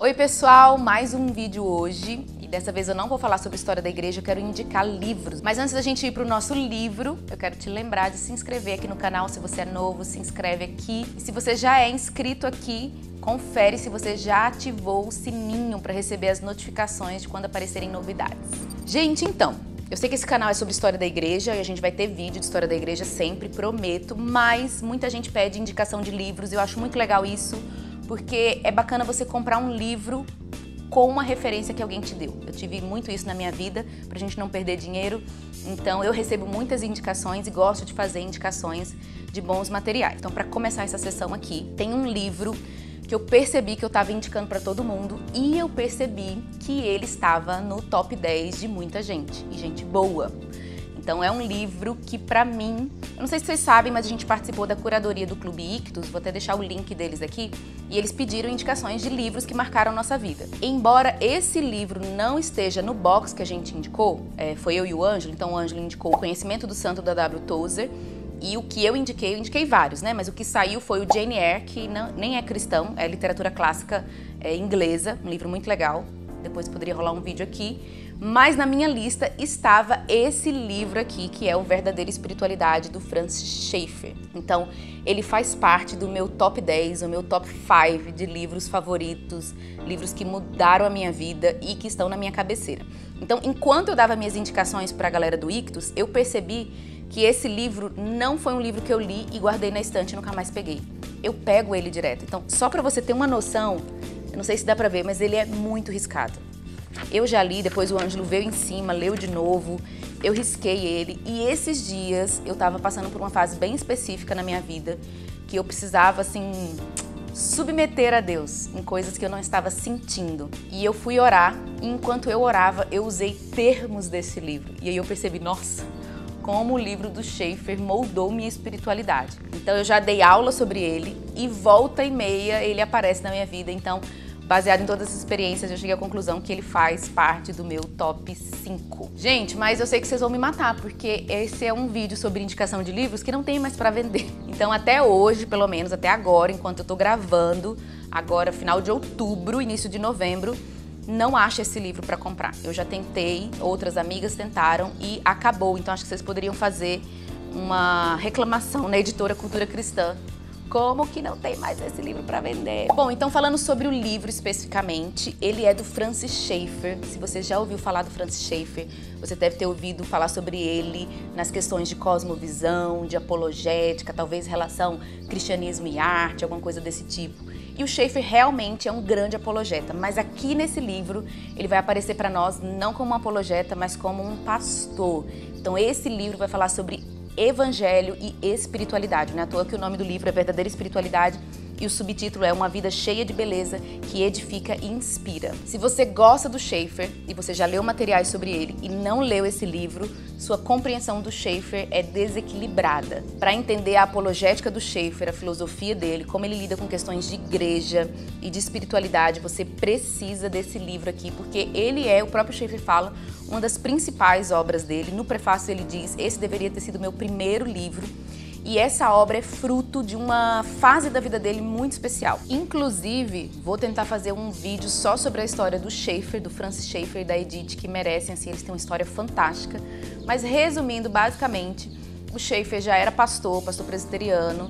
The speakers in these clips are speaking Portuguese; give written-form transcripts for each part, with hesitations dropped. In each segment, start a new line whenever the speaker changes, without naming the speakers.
Oi pessoal, mais um vídeo hoje e dessa vez eu não vou falar sobre a história da igreja, eu quero indicar livros. Mas antes da gente ir para o nosso livro, eu quero te lembrar de se inscrever aqui no canal. Se você é novo, se inscreve aqui. E se você já é inscrito aqui, confere se você já ativou o sininho para receber as notificações de quando aparecerem novidades. Gente, então, eu sei que esse canal é sobre história da igreja e a gente vai ter vídeo de história da igreja sempre, prometo, mas muita gente pede indicação de livros e eu acho muito legal isso, porque é bacana você comprar um livro com uma referência que alguém te deu. Eu tive muito isso na minha vida, pra gente não perder dinheiro, então eu recebo muitas indicações e gosto de fazer indicações de bons materiais. Então, para começar essa sessão aqui, tem um livro que eu percebi que eu estava indicando para todo mundo e eu percebi que ele estava no top 10 de muita gente, e gente boa. Então é um livro que pra mim, eu não sei se vocês sabem, mas a gente participou da curadoria do Clube Ictus, vou até deixar o link deles aqui, e eles pediram indicações de livros que marcaram nossa vida. Embora esse livro não esteja no box que a gente indicou, foi eu e o Ângelo, então o Ângelo indicou O Conhecimento do Santo da W. Tozer, e o que eu indiquei vários, né? Mas o que saiu foi o Jane Eyre, que nem é cristão, é literatura clássica inglesa, um livro muito legal. Depois poderia rolar um vídeo aqui. Mas na minha lista estava esse livro aqui, que é o Verdadeira Espiritualidade, do Francis Schaeffer. Então, ele faz parte do meu top 10, o meu top 5 de livros favoritos, livros que mudaram a minha vida e que estão na minha cabeceira. Então, enquanto eu dava minhas indicações para a galera do Ictus, eu percebi que esse livro não foi um livro que eu li e guardei na estante e nunca mais peguei. Eu pego ele direto. Então, só para você ter uma noção, eu não sei se dá para ver, mas ele é muito riscado. Eu já li, depois o Ângelo veio em cima, leu de novo, eu risquei ele e esses dias eu tava passando por uma fase bem específica na minha vida que eu precisava, assim, submeter a Deus em coisas que eu não estava sentindo. E eu fui orar e enquanto eu orava eu usei termos desse livro e aí eu percebi, nossa, como o livro do Schaeffer moldou minha espiritualidade. Então eu já dei aula sobre ele e volta e meia ele aparece na minha vida, então baseado em todas as experiências, eu cheguei à conclusão que ele faz parte do meu top 5. Gente, mas eu sei que vocês vão me matar, porque esse é um vídeo sobre indicação de livros que não tem mais pra vender. Então até hoje, pelo menos até agora, enquanto eu tô gravando, agora final de outubro, início de novembro, não acho esse livro pra comprar. Eu já tentei, outras amigas tentaram e acabou. Então acho que vocês poderiam fazer uma reclamação na editora Cultura Cristã. Como que não tem mais esse livro para vender? Bom, então falando sobre o livro especificamente, ele é do Francis Schaeffer. Se você já ouviu falar do Francis Schaeffer, você deve ter ouvido falar sobre ele nas questões de cosmovisão, de apologética, talvez relação cristianismo e arte, alguma coisa desse tipo. E o Schaeffer realmente é um grande apologeta, mas aqui nesse livro ele vai aparecer para nós não como um apologeta, mas como um pastor. Então esse livro vai falar sobre Evangelho e espiritualidade, não é à toa que o nome do livro é Verdadeira Espiritualidade e o subtítulo é Uma Vida Cheia de Beleza que Edifica e Inspira. Se você gosta do Schaeffer e você já leu materiais sobre ele e não leu esse livro, sua compreensão do Schaeffer é desequilibrada. Para entender a apologética do Schaeffer, a filosofia dele, como ele lida com questões de igreja e de espiritualidade, você precisa desse livro aqui, porque ele é, o próprio Schaeffer fala, uma das principais obras dele. No prefácio ele diz, esse deveria ter sido meu primeiro livro. E essa obra é fruto de uma fase da vida dele muito especial. Inclusive, vou tentar fazer um vídeo só sobre a história do Schaeffer, do Francis Schaeffer e da Edith, que merecem, assim, eles têm uma história fantástica. Mas resumindo, basicamente, o Schaeffer já era pastor presbiteriano,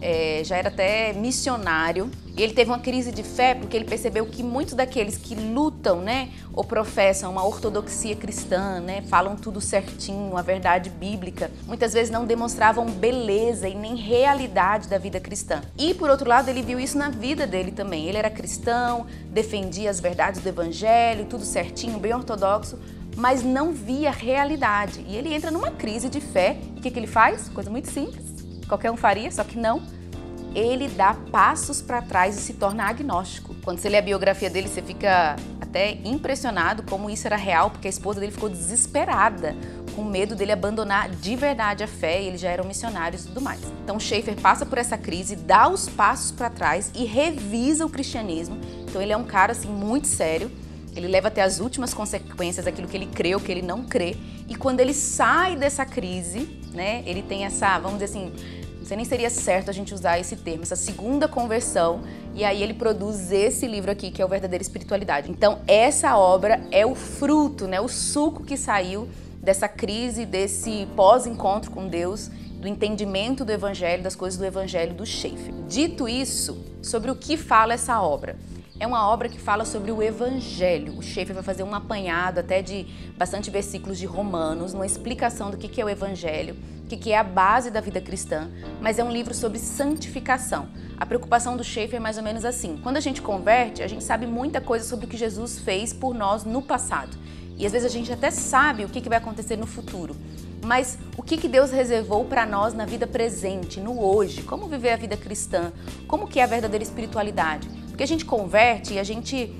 já era até missionário. E ele teve uma crise de fé porque ele percebeu que muitos daqueles que lutam, né, ou professam uma ortodoxia cristã, né, falam tudo certinho, a verdade bíblica, muitas vezes não demonstravam beleza e nem realidade da vida cristã. E por outro lado, ele viu isso na vida dele também. Ele era cristão, defendia as verdades do evangelho, tudo certinho, bem ortodoxo, mas não via realidade. E ele entra numa crise de fé. E o que ele faz? Coisa muito simples. Qualquer um faria, só que não. Ele dá passos para trás e se torna agnóstico. Quando você lê a biografia dele, você fica até impressionado como isso era real, porque a esposa dele ficou desesperada, com medo dele abandonar de verdade a fé, e eles já eram missionários e tudo mais. Então Schaeffer passa por essa crise, dá os passos para trás e revisa o cristianismo. Então ele é um cara assim muito sério. Ele leva até as últimas consequências aquilo que ele crê ou que ele não crê. E quando ele sai dessa crise, né, ele tem essa, vamos dizer assim, Não sei nem se seria certo a gente usar esse termo, essa segunda conversão, e aí ele produz esse livro aqui, que é o Verdadeira Espiritualidade. Então, essa obra é o fruto, né, o suco que saiu dessa crise, desse pós-encontro com Deus, do entendimento do Evangelho, das coisas do Evangelho do Schaeffer. Dito isso, sobre o que fala essa obra? É uma obra que fala sobre o Evangelho. O Schaeffer vai fazer um apanhado até de bastante versículos de Romanos, uma explicação do que é o Evangelho, o que é a base da vida cristã, mas é um livro sobre santificação. A preocupação do Schaeffer é mais ou menos assim. Quando a gente converte, a gente sabe muita coisa sobre o que Jesus fez por nós no passado. E às vezes a gente até sabe o que vai acontecer no futuro. Mas o que Deus reservou para nós na vida presente, no hoje? Como viver a vida cristã? Como que é a verdadeira espiritualidade? Porque a gente converte e a gente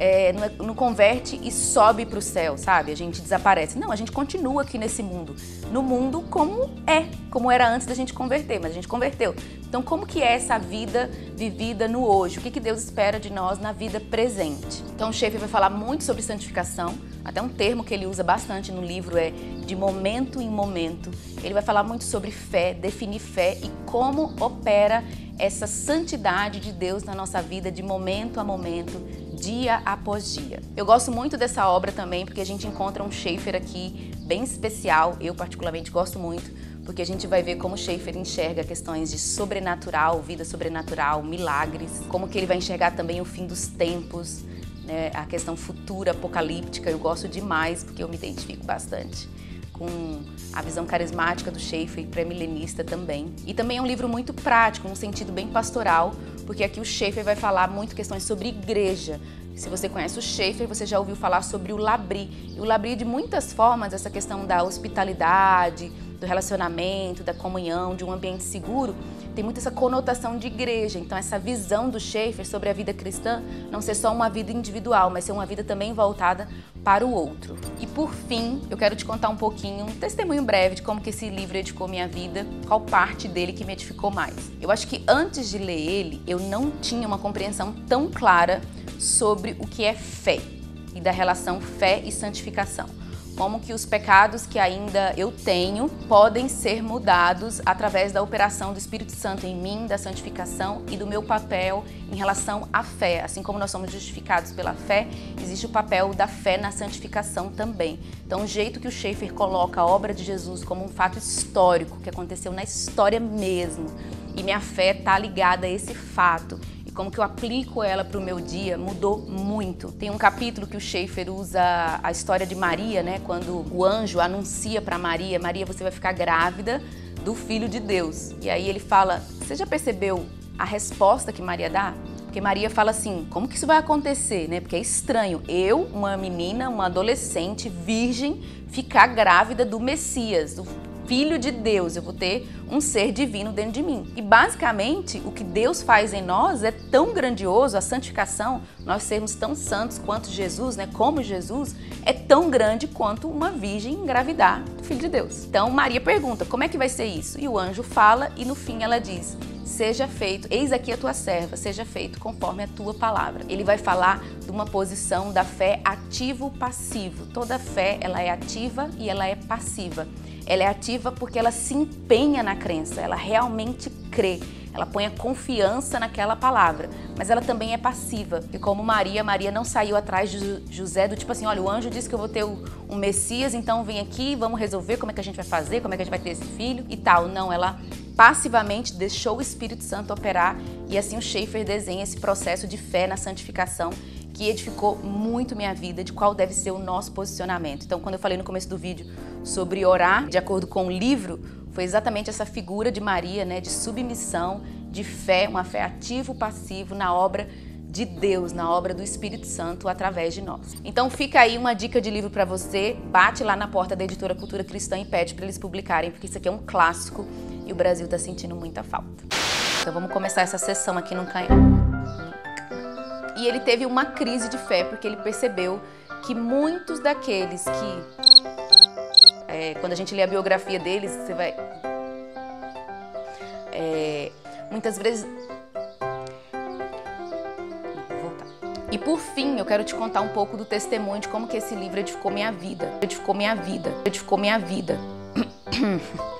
não converte e sobe para o céu, sabe? A gente desaparece. Não, a gente continua aqui nesse mundo. No mundo como era antes da gente converter, mas a gente converteu. Então, como que é essa vida vivida no hoje? O que Deus espera de nós na vida presente? Então, o Schaeffer vai falar muito sobre santificação. Até um termo que ele usa bastante no livro é de momento em momento. Ele vai falar muito sobre fé, definir fé e como opera essa santidade de Deus na nossa vida de momento a momento, dia após dia. Eu gosto muito dessa obra também porque a gente encontra um Schaeffer aqui bem especial. Eu particularmente gosto muito porque a gente vai ver como Schaeffer enxerga questões de sobrenatural, vida sobrenatural, milagres, como que ele vai enxergar também o fim dos tempos, né, a questão futura, apocalíptica. Eu gosto demais porque eu me identifico bastante com a visão carismática do Schaeffer e pré-milenista também. E também é um livro muito prático, num sentido bem pastoral, porque aqui o Schaeffer vai falar muito questões sobre igreja. Se você conhece o Schaeffer, você já ouviu falar sobre o L'Abri. E o L'Abri, de muitas formas, essa questão da hospitalidade, do relacionamento, da comunhão, de um ambiente seguro, tem muito essa conotação de igreja. Então, essa visão do Schaeffer sobre a vida cristã não ser só uma vida individual, mas ser uma vida também voltada para o outro. E por fim, eu quero te contar um pouquinho, um testemunho breve de como que esse livro edificou minha vida, qual parte dele que me edificou mais. Eu acho que antes de ler ele, eu não tinha uma compreensão tão clara sobre o que é fé e da relação fé e santificação. Como que os pecados que ainda eu tenho podem ser mudados através da operação do Espírito Santo em mim, da santificação e do meu papel em relação à fé. Assim como nós somos justificados pela fé, existe o papel da fé na santificação também. Então, o jeito que o Schaeffer coloca a obra de Jesus como um fato histórico, que aconteceu na história mesmo, e minha fé está ligada a esse fato, como que eu aplico ela para o meu dia, mudou muito. Tem um capítulo que o Schaeffer usa a história de Maria, né? Quando o anjo anuncia para Maria, Maria, você vai ficar grávida do Filho de Deus. E aí ele fala, você já percebeu a resposta que Maria dá? Porque Maria fala assim, como que isso vai acontecer, né? Porque é estranho, eu, uma menina, uma adolescente, virgem, ficar grávida do Messias, do Filho de Deus, eu vou ter um ser divino dentro de mim. E basicamente, o que Deus faz em nós é tão grandioso, a santificação, nós sermos tão santos quanto Jesus, né? Como Jesus, é tão grande quanto uma virgem engravidar do Filho de Deus. Então Maria pergunta, como é que vai ser isso? E o anjo fala e no fim ela diz, seja feito, eis aqui a tua serva, seja feito conforme a tua palavra. Ele vai falar de uma posição da fé ativo-passivo. Toda fé, ela é ativa e ela é passiva. Ela é ativa porque ela se empenha na crença, ela realmente crê, ela põe a confiança naquela palavra, mas ela também é passiva. E como Maria não saiu atrás de José do tipo assim, olha, o anjo disse que eu vou ter um Messias, então vem aqui, vamos resolver como é que a gente vai fazer, como é que a gente vai ter esse filho e tal. Não, ela passivamente deixou o Espírito Santo operar e assim o Schaeffer desenha esse processo de fé na santificação que edificou muito minha vida, de qual deve ser o nosso posicionamento. Então, quando eu falei no começo do vídeo sobre orar de acordo com o livro, foi exatamente essa figura de Maria, né, de submissão, de fé, uma fé ativo-passivo na obra de Deus, na obra do Espírito Santo através de nós. Então fica aí uma dica de livro para você, bate lá na porta da editora Cultura Cristã e pede para eles publicarem, porque isso aqui é um clássico e o Brasil está sentindo muita falta. Então vamos começar essa sessão aqui no canhão. E ele teve uma crise de fé, porque ele percebeu que muitos daqueles que... quando a gente lê a biografia deles, você vai... muitas vezes... Vou voltar. E por fim, eu quero te contar um pouco do testemunho de como que esse livro edificou minha vida. Edificou minha vida. Edificou minha vida.